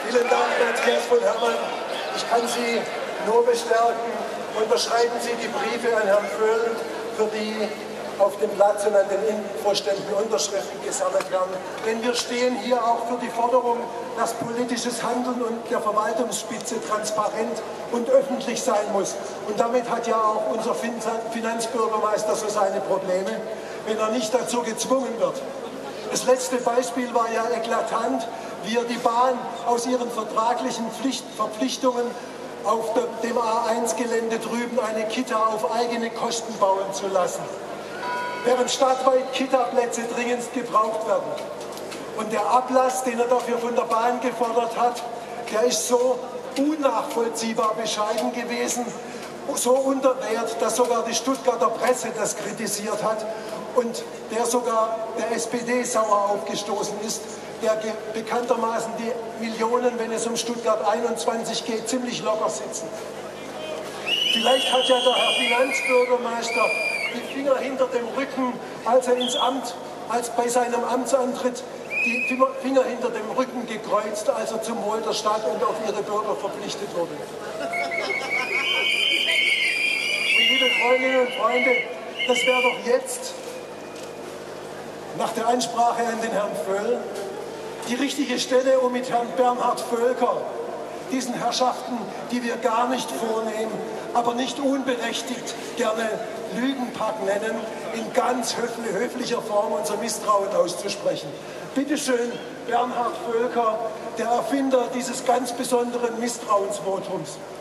Vielen Dank, Matthias von Herrmann. Ich kann Sie nur bestärken. Unterschreiben Sie die Briefe an Herrn Völl, für die auf dem Platz und an den Infoständen Unterschriften gesammelt werden. Denn wir stehen hier auch für die Forderung, dass politisches Handeln und der Verwaltungsspitze transparent und öffentlich sein muss. Und damit hat ja auch unser Finanzbürgermeister so seine Probleme, wenn er nicht dazu gezwungen wird. Das letzte Beispiel war ja eklatant, wie er die Bahn aus ihren vertraglichen Verpflichtungen auf dem A1-Gelände drüben eine Kita auf eigene Kosten bauen zu lassen, während stadtweit Kita-Plätze dringend gebraucht werden. Und der Ablass, den er dafür von der Bahn gefordert hat, der ist so unnachvollziehbar bescheiden gewesen, so unterwert, dass sogar die Stuttgarter Presse das kritisiert hat und der sogar der SPD sauer aufgestoßen ist, der bekanntermaßen die Millionen, wenn es um Stuttgart 21 geht, ziemlich locker sitzen. Vielleicht hat ja der Herr Finanzbürgermeister die Finger hinter dem Rücken, als bei seinem Amtsantritt die Finger hinter dem Rücken gekreuzt, als er zum Wohl der Stadt und auf ihre Bürger verpflichtet wurde. Und liebe Freundinnen und Freunde, das wäre doch jetzt, nach der Ansprache an den Herrn Völl, die richtige Stelle, um mit Herrn Bernhard Völker, diesen Herrschaften, die wir gar nicht vornehmen, aber nicht unberechtigt gerne Lügenpack nennen, in ganz höflicher Form unser Misstrauen auszusprechen. Bitte schön, Bernhard Völker, der Erfinder dieses ganz besonderen Misstrauensvotums.